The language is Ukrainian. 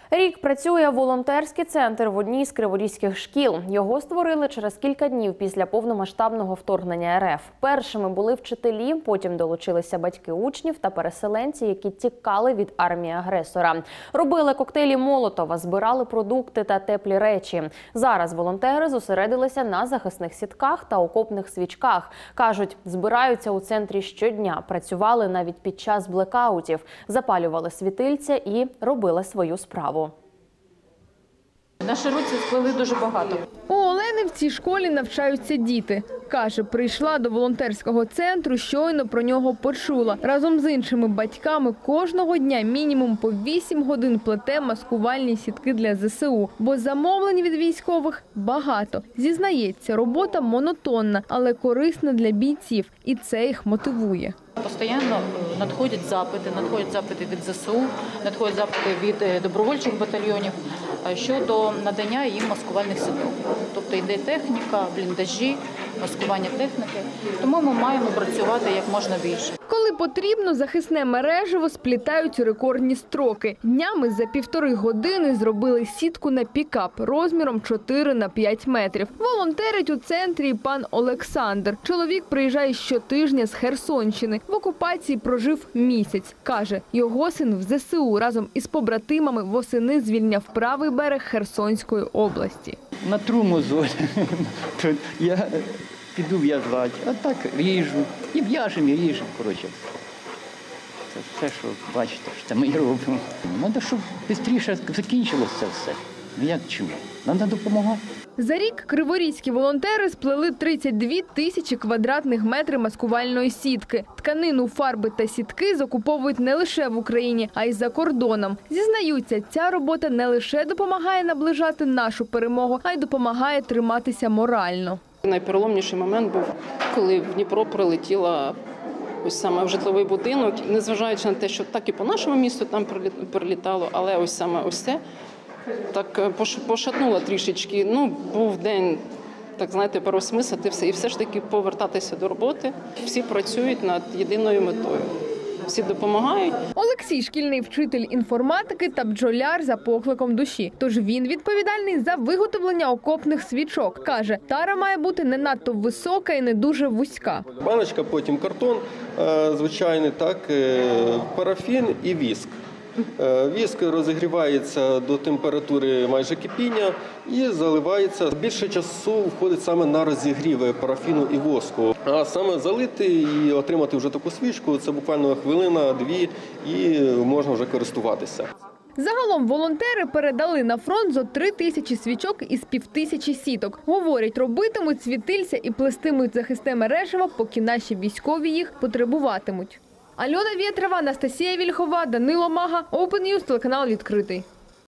Рік працює волонтерський центр в одній з криворізьких шкіл. Його створили через кілька днів після повномасштабного вторгнення РФ. Першими були вчителі, потім долучилися батьки учнів та переселенці, які тікали від армії-агресора. Робили коктейлі Молотова, збирали продукти та теплі речі. Зараз волонтери зосередилися на захисних сітках та окопних свічках. Кажуть, збираються у центрі щодня, працювали навіть під час блекаутів, запалювали світильця і робили свою справу. Наші руці сплели дуже багато. У Олени в цій школі навчаються діти. Каже, прийшла до волонтерського центру, щойно про нього почула. Разом з іншими батьками кожного дня мінімум по 8 годин плете маскувальні сітки для ЗСУ. Бо замовлень від військових багато. Зізнається, робота монотонна, але корисна для бійців. І це їх мотивує. Постійно надходять запити від ЗСУ, надходять запити від добровольчих батальйонів щодо надання їм маскувальних сіток. Тобто йде техніка, бліндажі, маскування техніки. Тому ми маємо працювати як можна більше. Коли потрібно, захисне мережево сплітають у рекордні строки. Днями за 1,5 години зробили сітку на пікап розміром 4 на 5 метрів. Волонтерить у центрі і пан Олександр. Чоловік приїжджає щотижня з Херсонщини. В окупації прожив місяць. Каже, його син в ЗСУ разом із побратимами восени звільняв правий берег Херсонської області. Натру мозоль. Я піду в'язати, а так ріжу. І в'яжемо, і ріжемо, коротше. Це все, що бачите, що ми і робимо. Треба, щоб швидше закінчилося це все. Як чому? Треба допомагати. За рік криворізькі волонтери сплели 32 тисячі квадратних метрів маскувальної сітки. Тканину, фарби та сітки закуповують не лише в Україні, а й за кордоном. Зізнаються, ця робота не лише допомагає наближати нашу перемогу, а й допомагає триматися морально. Найпереломніший момент був, коли в Дніпро прилетіла ось саме в житловий будинок, незважаючи на те, що так і по нашому місту там прилітало, але ось саме ось це так пошатнуло трішечки. Був день, так знаєте, переосмислити все і все ж таки повертатися до роботи. Всі працюють над єдиною метою. Всі допомагають. Олексій – шкільний вчитель інформатики та бджоляр за покликом душі. Тож він відповідальний за виготовлення окопних свічок. Каже, тара має бути не надто висока і не дуже вузька. Баночка, потім картон звичайний, так, парафін і віск. Віск розігрівається до температури майже кипіння і заливається. Більше часу входить саме на розігрів парафіну і воску. А саме залити і отримати вже таку свічку – це буквально хвилина-дві і можна вже користуватися. Загалом волонтери передали на фронт зо 3 тисячі свічок із 5000 сіток. Говорять, робитимуть світильця і плестимуть захисне мережево, поки наші військові їх потребуватимуть. Альона Вєтрова, Анастасія Вільхова, Данило Мага, Open News, телеканал «Відкритий».